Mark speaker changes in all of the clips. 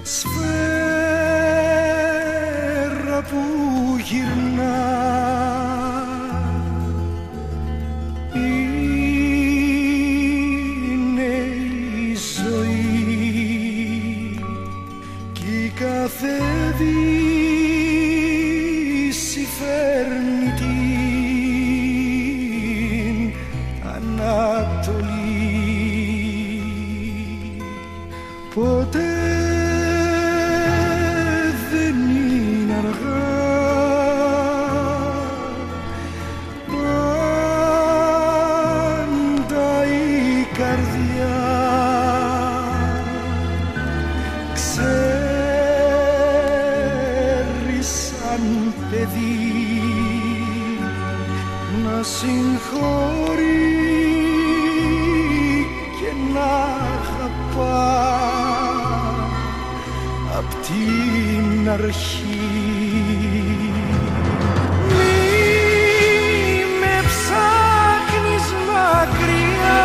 Speaker 1: σφαίρα που γυρνά, είναι η ζωή κι η κάθε δύση φέρνει την Ανατολή. Ποτέ δεν είναι αργά, πάντα η καρδιά ξέρει σαν παιδί να συγχωρεί και να αγαπά απ' την αρχή. Μη με ψάχνεις μακριά,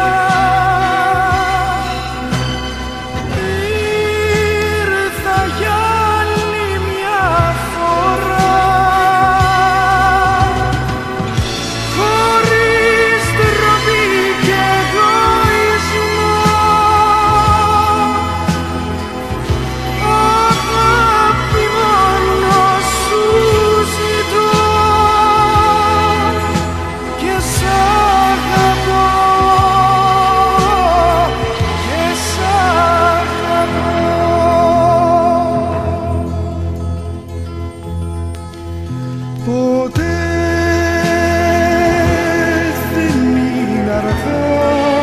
Speaker 1: ήρθα για άλλη μια φορά, χωρίς ντροπή και εγωισμό. Αγάπη μόνο σου ζητώ και σ' αγαπώ και σ' αγαπώ. Ποτέ δεν είναι αργά,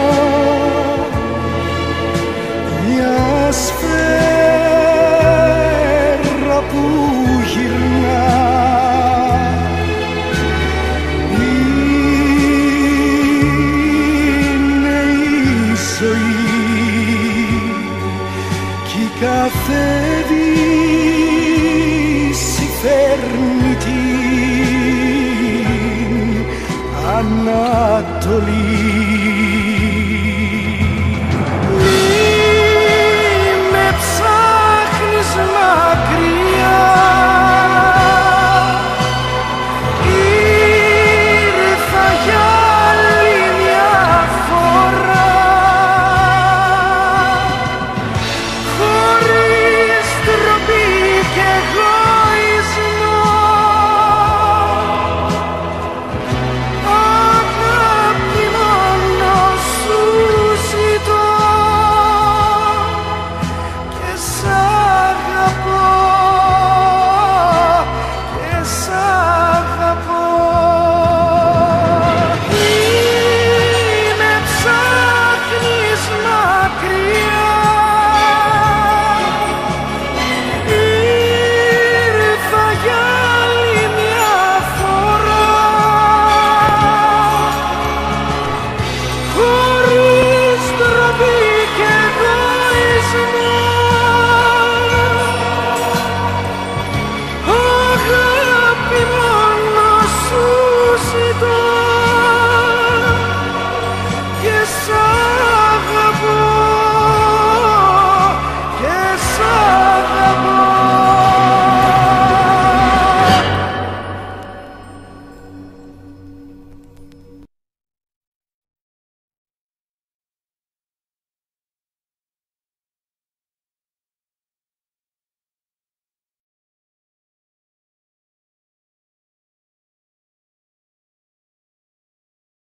Speaker 1: μια σφαίρα που γυρνά, είναι η ζωή κι η κάθε δύση φέρνει την Ανατολή.